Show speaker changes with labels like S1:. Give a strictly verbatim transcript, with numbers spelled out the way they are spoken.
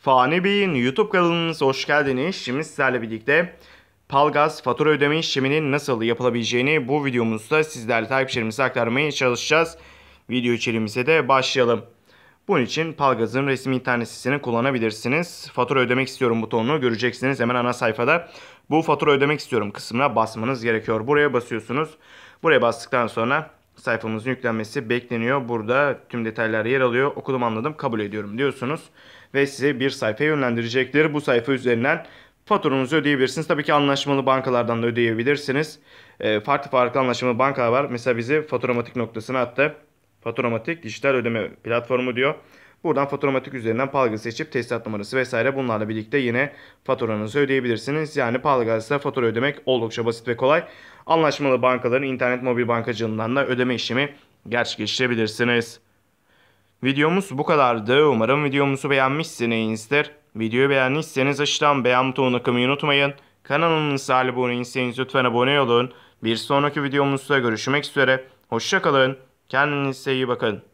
S1: Fani Bey'in YouTube kanalınıza hoş geldiniz. Şimdi sizlerle birlikte Palgaz fatura ödeme işleminin nasıl yapılabileceğini bu videomuzda sizlerle takipçilerimize aktarmaya çalışacağız. Video içeriğimize de başlayalım. Bunun için Palgaz'ın resmi internet sitesini kullanabilirsiniz. Fatura ödemek istiyorum butonunu göreceksiniz hemen ana sayfada. Bu fatura ödemek istiyorum kısmına basmanız gerekiyor. Buraya basıyorsunuz. Buraya bastıktan sonra sayfamızın yüklenmesi bekleniyor. Burada tüm detaylar yer alıyor. Okudum, anladım, kabul ediyorum diyorsunuz. Ve size bir sayfaya yönlendirecektir. Bu sayfa üzerinden faturanızı ödeyebilirsiniz. Tabii ki anlaşmalı bankalardan da ödeyebilirsiniz. E, farklı farklı anlaşmalı bankalar var. Mesela bizi Faturamatik noktasına attı. Faturamatik dijital ödeme platformu diyor. Buradan Faturamatik üzerinden Palgaz seçip teslimat numarası vesaire bunlarla birlikte yine faturanızı ödeyebilirsiniz. Yani Palgaz'da fatura ödemek oldukça basit ve kolay. Anlaşmalı bankaların internet mobil bankacılığından da ödeme işlemi gerçekleştirebilirsiniz. Videomuz bu kadardı. Umarım videomuzu beğenmişsinizdir. Videoyu beğendiyseniz aşağıdan beğen butonuna kılmayı unutmayın. Kanalımıza abone değilseniz lütfen abone olun. Bir sonraki videomuzda görüşmek üzere. Hoşça kalın. Kendinize iyi bakın.